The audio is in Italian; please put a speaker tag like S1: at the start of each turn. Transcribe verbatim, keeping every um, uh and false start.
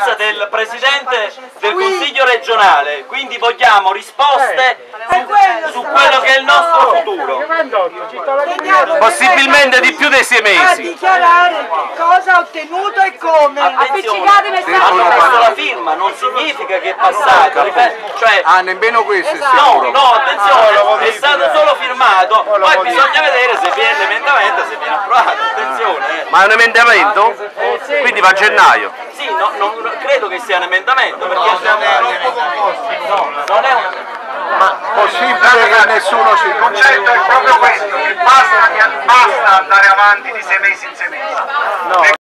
S1: presenza del Presidente del Consiglio regionale, quindi vogliamo risposte su, su quello che è il nostro futuro.
S2: Possibilmente di più dei sei
S3: A
S2: mesi.
S3: dichiarare che cosa ha ottenuto e come.
S1: Attenzione, hanno messo la firma, non significa che è passato, cioè,
S4: ah, nemmeno questo è
S1: no,
S4: sicuro.
S1: no, attenzione, è stato solo firmato, poi bisogna vedere se viene l'emendamento, se viene approvato, attenzione. Eh.
S2: Ma è un emendamento? Quindi va a gennaio.
S1: Sì, no, non credo che sia un emendamento, perché no, non è un...
S4: Ma possibile che nessuno ci...
S5: Il concetto è proprio questo, che basta, basta andare avanti di sei mesi in sei mesi.